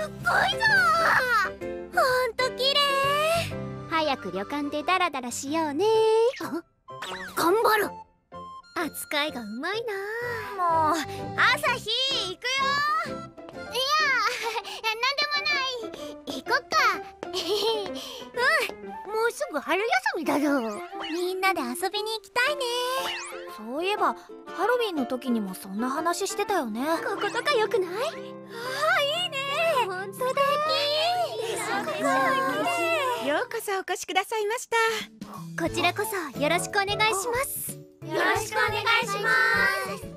ごいぞ。ほんと綺麗。早く旅館でダラダラしようね。頑張る。扱いがうまいな。もう朝日行くよ。いや、なんでもない。行こっか。もうすぐ春休みだぞ。みんなで遊びに行きたいね。 そういえばハロウィンの時にもそんな話してたよね。 こことかよくない？ああ、いいね。ほんとだ。 ようこそお越しくださいました。 こちらこそよろしくお願いします。よろしくお願いします。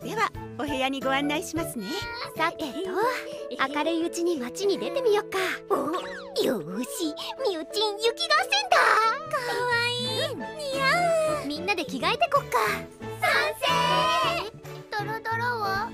ではお部屋にご案内しますね。 さてと、明るいうちに街に出てみよっか。よーし、みゆちん雪合戦だ。かわいい、似合う。みんなで着替えてこっか。賛成。ドロドロは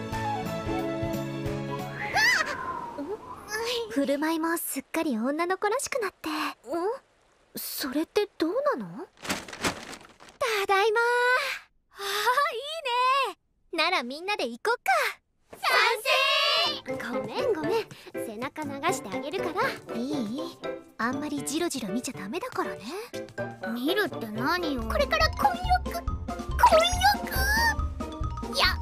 振る舞いもすっかり女の子らしくなって。それってどうなの？ただいま。ああ、いいね。ならみんなで行こっか。賛成。ごめんごめん、背中流してあげるから。いい？あんまりジロジロ見ちゃダメだからね。見るって何よ。これから婚欲。いや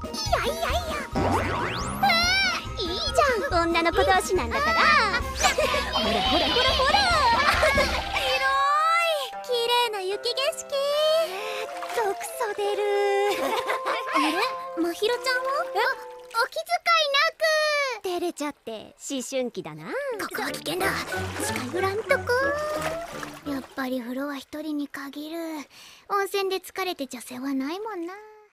いいじゃん、女の子同士なんだから。ほらほらほらほら。広い。綺麗な雪景色。毒素出る。あれ、まひろちゃんは？お気遣いなく。照れちゃって思春期だな。ここは危険だ。近寄らんとこ。やっぱり風呂は一人に限る。温泉で疲れてちゃ世話ないもんな。